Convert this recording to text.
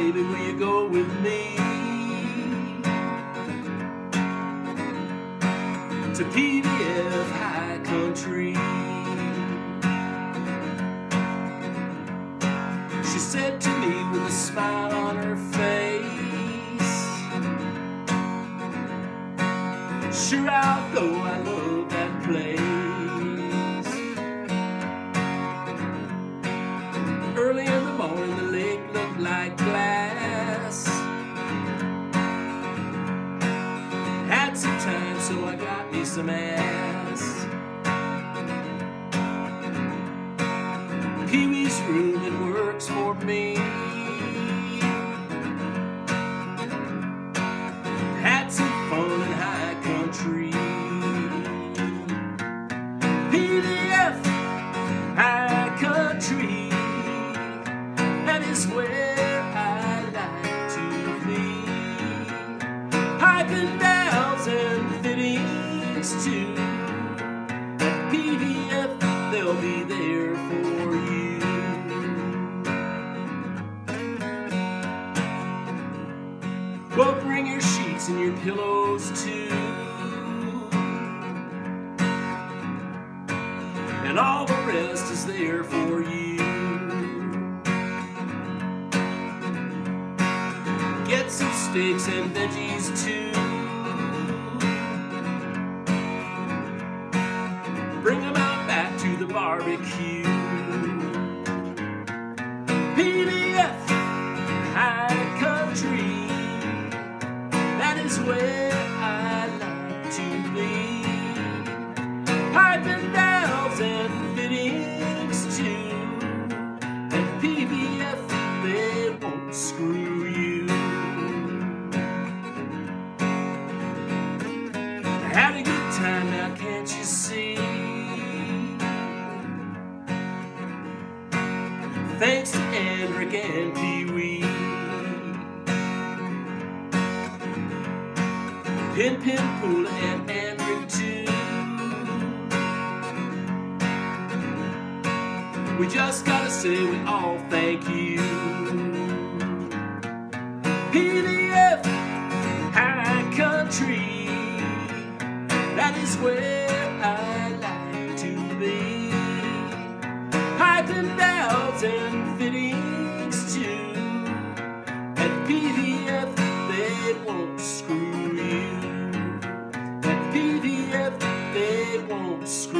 baby, will you go with me to PVF High Country? She said to me with a smile on her face, sure I'll go, I love that place. Early in the morning the lake looked like glass. Had some time so I got me some ass. Pee-wee's room, it works for me. Had some fun in High Country. PVF High Country, that is where I like to be. Piping downs and fittings too. At PVF they'll be there for you. Well, bring your sheets and your pillows too, and all the rest is there for you. Get some steaks and veggies too. Bring them out back to the barbecue. PVF High Country, that is where I like to be. Piping downs and fittings too. At PVF they won't screw you. I had a good time now, can't you see? Thanks to Enric and Pee-wee. Pin Pula and Enric too. We just gotta say we all thank you. PVF High Country, that is where I like to be. Piping downs and fittings too. At PVF they won't screw you. At PVF they won't screw you.